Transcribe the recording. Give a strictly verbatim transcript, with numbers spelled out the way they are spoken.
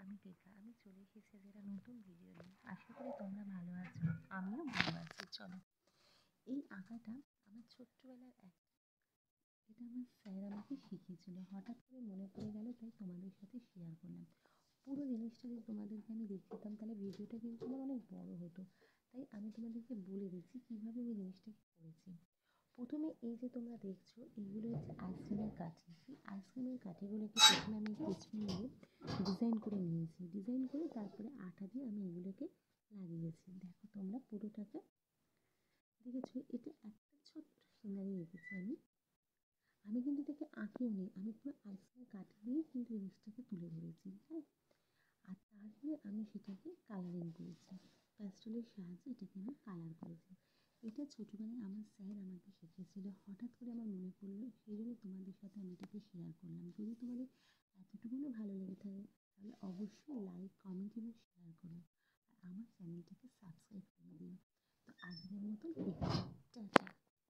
আমি টিকা। আমি চলে এসেছি যেটা নতুন ভিডিও নিয়ে। আশা করি তোমরা ভালো আছো, আমিও ভালো আছি। চলো, এই আঁকাটা আমার ছোট্টবেলার এক, এটা আমার স্যার আমাকে শিখিয়েছিল। হঠাৎ করে মনে পড়ে গেল, তাই তোমাদের সাথে শেয়ার করলাম। পুরো জিনিসটা যদি তোমাদেরকে আমি দেখাতাম তাহলে ভিডিওটা কিন্তু আমার অনেক বড় হতো, তাই আমি তোমাদেরকে বলে দিচ্ছি কীভাবে আমি জিনিসটাকে করেছি। প্রথমে এই যে তোমরা দেখছো, এইগুলো হচ্ছে আইসক্রিমের কাঠি। সেই আইসক্রিমের কাঠিগুলোকে প্রথমে আমি স্কেচ দিয়ে ডিজাইন করে নিয়েছি। ডিজাইন করে তারপরে আঠা দিয়ে আমি এগুলোকে লাগিয়েছি। দেখো তোমরা পুরোটাকে দেখেছো, এটা একটা ছোট্ট সিনারি এঁকেছি আমি। আমি কিন্তু এটাকে আঁকিও নি, আমি পুরো আইসক্রিমের কাঠি দিয়েই কিন্তু জিনিসটাকে তুলে ধরেছি। হ্যাঁ, আর তারপরে আমি সেটাকে কালারিং করেছি, প্যাস্টেলের সাহায্যে এটাকে আমি কালার করেছি। এটা ছোটোবেলায় আমার স্যার আমাকে শিখিয়েছিল, হঠাৎ করে আমার মনে পড়লো, সেই জন্য তোমাদের সাথে আমি এটাকে শেয়ার করলাম। যদি তোমাদের এতটুকুনও ভালো লেগে থাকে তাহলে অবশ্যই লাইক, কমেন্ট এবং শেয়ার করো, আর আমার চ্যানেলটাকে সাবস্ক্রাইব করে দিও। তো আজকের মতন এখানে টাটা।